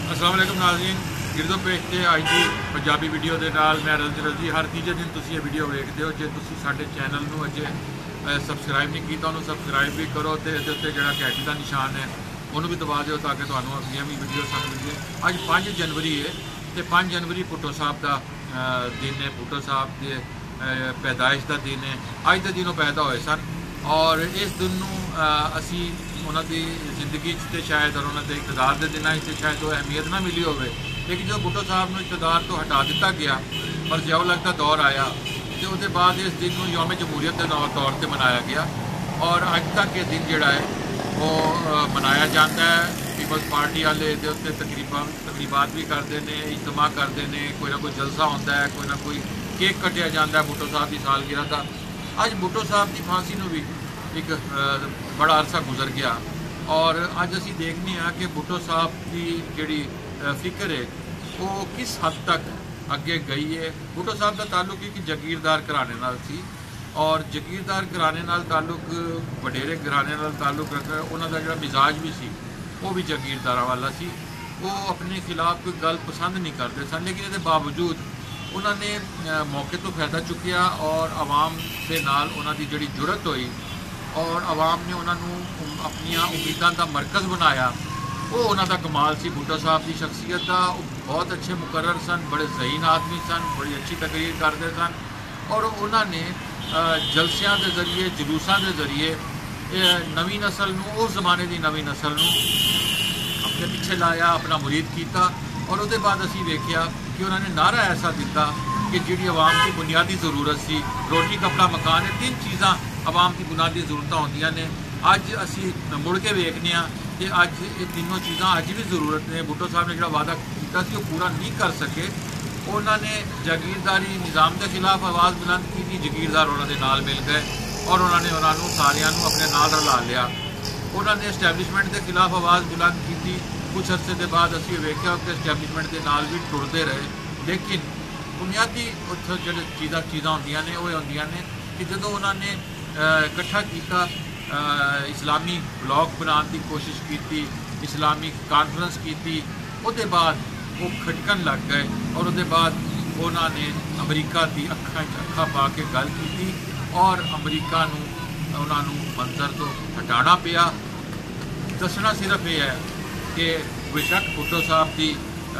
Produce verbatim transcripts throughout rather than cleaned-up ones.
अस्सलाम वालेकुम नाज़रीन, गिरदो पेश थे अज की पंजाबी वीडियो के नाल मैं रजी रजी हर तीजे दिन तुम ये वीडियो वेखते हो। जो तुम साडे चैनल में अजे सबसक्राइब नहीं किया उन्होंने सबसक्राइब भी करो तो ये उत्ते जो घंटी का निशान है उन्होंने भी दबा दो ताकि तुहानू अगलियां भी वीडियो सानू मिल जाए। अज पाँच जनवरी है तो पाँच जनवरी भुट्टो साहब का दिन है। भुट्टो साहब के पैदाइश का दिन है। अज के दिन पैदा हुए सन और इस दिन असी उन्होंने जिंदगी तो शायद और उन्होंने इकतदार के दिनों से शायद वो अहमियत ना मिली हो, लेकिन जो भुट्टो साहब को इकतदार तो हटा दिता गया पर जियाउल हक का दौर आया तो उसके बाद इस दिन को यौम जमहूरीयत के तौर पर मनाया गया और अज तक ये दिन जोड़ा है वो मनाया जाता है। पीपल्स पार्टी वाले उत्ते तकरीबन तकरीबात भी करते हैं, इज्तमा करते हैं, कोई ना कोई जलसा होता है, कोई ना कोई केक कटिया जाता है भुट्टो साहब की सालगिरह का। अज भुट्टो साहब की फांसी में भी एक बड़ा अरसा गुजर गया और अज असी देखने हाँ कि भुट्टो साहब की जी फिक्र है वो किस हद तक अगे गई है। भुट्टो साहब का ताल्लुक एक जागीरदार घराने नाल सी और जागीरदार घराने नाल ताल्लुक वडेरे घराने नाल ताल्लुक रखा। उन्होंने जो मिजाज भी सी वो भी जागीरदार वाला सी। वो अपने खिलाफ कोई गल पसंद नहीं करते सन, लेकिन इसके बावजूद उन्होंने मौके तो फायदा चुकिया और आवाम के नाल उन्होंने जी जुरत हुई और आवाम ने उन्होंने अपन उम्मीदों का मरकज़ बनाया। वो उन्होंने कमाल सी भुट्टो साहब की शख्सियत का। बहुत अच्छे मुकर्रर सन, बड़े ज़हीन आदमी सन, बड़ी अच्छी तकरीर करते सन और उन्होंने जलसियां के जरिए जुलूसां के जरिए नवी नस्ल नूं उस जमाने की नवी नस्ल नूं अपने पिछे लाया, अपना मुरीद किया और उसके बाद असी वेख्या कि उन्होंने नारा ऐसा दिता कि जी आवाम की बुनियादी ज़रूरत सी रोटी कपड़ा मकान है, तीन चीज़ा आवाम की बुनियादी जरूरत होंदियां ने। अज असी मुड़ के वेखने कि अज ये तीनों चीज़ा अज भी जरूरत ने। भुट्टो साहब ने जो वादा किया वो पूरा नहीं कर सके। उन्होंने जागीरदारी निज़ाम के खिलाफ आवाज़ बुलंद की, जागीरदार उन्होंने नाल मिल गए और उन्होंने उन्होंने सारियां अपने नाल रला लिया। उन्होंने एस्टैबलिशमेंट के खिलाफ आवाज़ बुलंद की। कुछ अरसे के बाद असी वेख्या कि एस्टैबलिशमेंट के नाल भी टुरते रहे, लेकिन बुनियादी उत्थे जो चीज़ा चीज़ा होंदियां ने वो होंदियां ने कि जो उन्होंने इकट्ठा किया, इस्लामी ब्लॉक बनाने की कोशिश की, इस्लामी कॉन्फ्रेंस की, उसके बाद वो खटकन लग गए और उसके बाद उन्होंने अमरीका की अखा अखा पा के गल की और अमरीका उन्होंने मंजर तो हटाना पिया। दसना सिर्फ ये है कि बेशक भुट्टो साहब की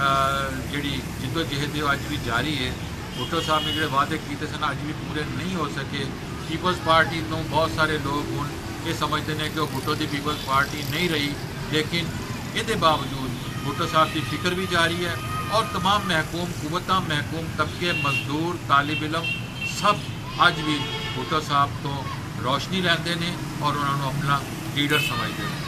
जी जिदोजहद अज भी जारी है। भुट्टो साहब ने जो वादे किए सन अज भी पूरे नहीं हो सके। पीपल्स पार्टी को बहुत सारे लोग हुण ये समझते हैं कि वह भुट्टो की पीपल्स पार्टी नहीं रही, लेकिन ये बावजूद भुट्टो साहब की फिक्र भी जारी है और तमाम महकूम कुवत महकूम तबके मजदूर तालिब इलम सब अज भी भुट्टो साहब तो रोशनी लेंदे ने और उन्होंने अपना लीडर समझते हैं।